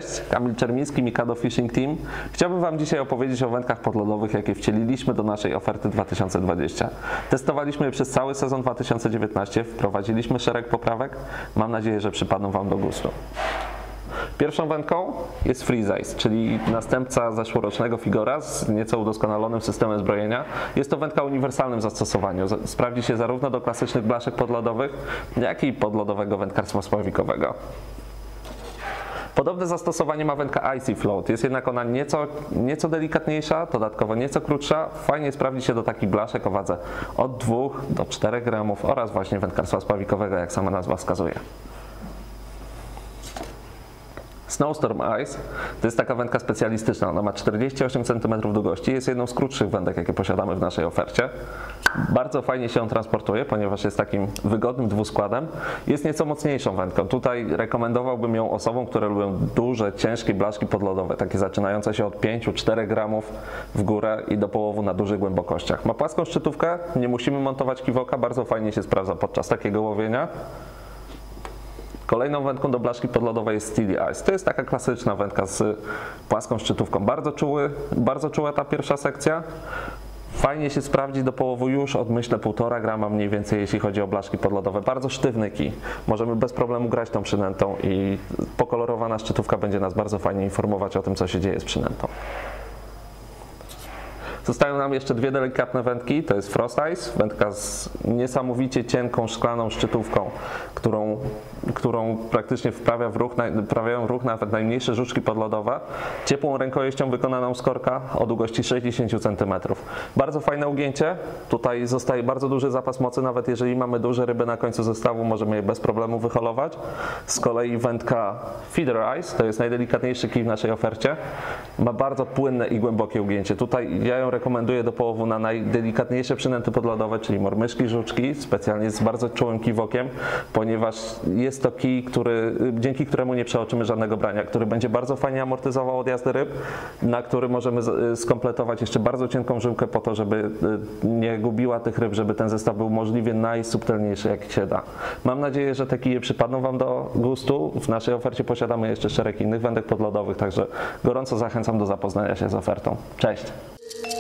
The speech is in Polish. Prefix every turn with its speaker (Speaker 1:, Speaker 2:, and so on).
Speaker 1: Cześć, Kamil Czermiński, Mikado Fishing Team. Chciałbym Wam dzisiaj opowiedzieć o wędkach podlodowych, jakie wcieliliśmy do naszej oferty 2020. Testowaliśmy je przez cały sezon 2019, wprowadziliśmy szereg poprawek. Mam nadzieję, że przypadną Wam do gustu. Pierwszą wędką jest Freeze Ice, czyli następca zeszłorocznego Figora z nieco udoskonalonym systemem zbrojenia. Jest to wędka o uniwersalnym zastosowaniu. Sprawdzi się zarówno do klasycznych blaszek podlodowych, jak i podlodowego wędkarstwa spławikowego. Podobne zastosowanie ma wędka Icy Float, jest jednak ona nieco delikatniejsza, dodatkowo nieco krótsza. Fajnie sprawdzi się do takich blaszek o wadze od 2 do 4 gramów oraz właśnie wędkarstwa spławikowego, jak sama nazwa wskazuje. Snowstorm Ice to jest taka wędka specjalistyczna, ona ma 48 cm długości, jest jedną z krótszych wędek, jakie posiadamy w naszej ofercie. Bardzo fajnie się ją transportuje, ponieważ jest takim wygodnym dwuskładem. Jest nieco mocniejszą wędką. Tutaj rekomendowałbym ją osobom, które lubią duże, ciężkie blaszki podlodowe, takie zaczynające się od 5-4 gramów w górę i do połowu na dużych głębokościach. Ma płaską szczytówkę, nie musimy montować kiwoka, bardzo fajnie się sprawdza podczas takiego łowienia. Kolejną wędką do blaszki podlodowej jest Steely Ice. To jest taka klasyczna wędka z płaską szczytówką. Bardzo czuła ta pierwsza sekcja. Fajnie się sprawdzi do połowu już od, myślę, 1,5 grama mniej więcej, jeśli chodzi o blaszki podlodowe. Bardzo sztywny kij. Możemy bez problemu grać tą przynętą i pokolorowana szczytówka będzie nas bardzo fajnie informować o tym, co się dzieje z przynętą. Zostają nam jeszcze dwie delikatne wędki, to jest Frost Ice, wędka z niesamowicie cienką, szklaną szczytówką, którą praktycznie wprawiają w ruch nawet najmniejsze żuczki podlodowe. Ciepłą rękojeścią wykonaną z korka o długości 60 cm. Bardzo fajne ugięcie, tutaj zostaje bardzo duży zapas mocy, nawet jeżeli mamy duże ryby na końcu zestawu, możemy je bez problemu wyholować. Z kolei wędka Feeder Ice, to jest najdelikatniejszy kij w naszej ofercie, ma bardzo płynne i głębokie ugięcie. Tutaj ja ją rekomenduję do połowu na najdelikatniejsze przynęty podlodowe, czyli mormyszki, żuczki, specjalnie z bardzo czułym kiwokiem, ponieważ jest to kij, dzięki któremu nie przeoczymy żadnego brania, który będzie bardzo fajnie amortyzował odjazdy ryb, na który możemy skompletować jeszcze bardzo cienką żyłkę po to, żeby nie gubiła tych ryb, żeby ten zestaw był możliwie najsubtelniejszy, jak się da. Mam nadzieję, że te kije przypadną Wam do gustu. W naszej ofercie posiadamy jeszcze szereg innych wędek podlodowych, także gorąco zachęcam do zapoznania się z ofertą. Cześć!